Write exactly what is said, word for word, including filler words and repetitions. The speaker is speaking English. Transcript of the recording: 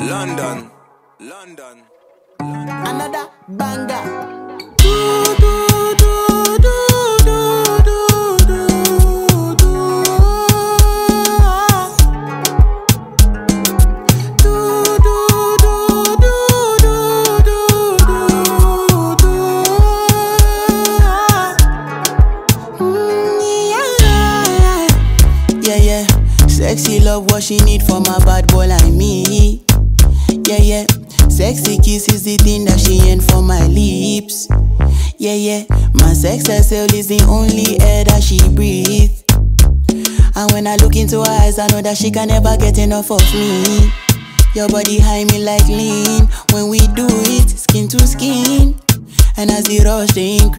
London, London, London. Another banger. Yeah, yeah. Sexy love, what she need from a bad boy like me. Yeah, yeah. Sexy kiss is the thing that she ain't for my lips. Yeah, yeah. My sex herself is the only air that she breathes. And when I look into her eyes, I know that she can never get enough of me. Your body high me like lean. When we do it, skin to skin. And as the rush they increase,